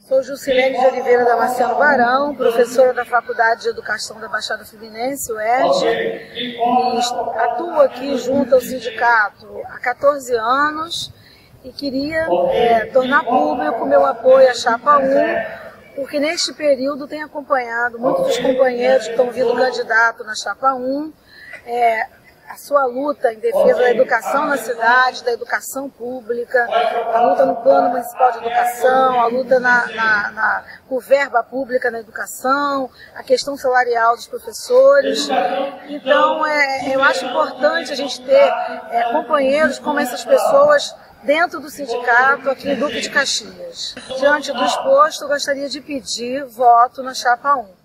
Sou Jusilene de Oliveira Damasceno Barão, professora da Faculdade de Educação da Baixada Fluminense, UERJ, e atuo aqui junto ao sindicato há 14 anos e queria tornar público meu apoio à Chapa 1, porque neste período tenho acompanhado muitos dos companheiros que estão vindo candidato na Chapa 1, a sua luta em defesa da educação na cidade, da educação pública, a luta no plano municipal de educação, a luta por verba pública na educação, a questão salarial dos professores. Então, eu acho importante a gente ter companheiros como essas pessoas dentro do sindicato aqui em Duque de Caxias. Diante do exposto, eu gostaria de pedir voto na Chapa 1.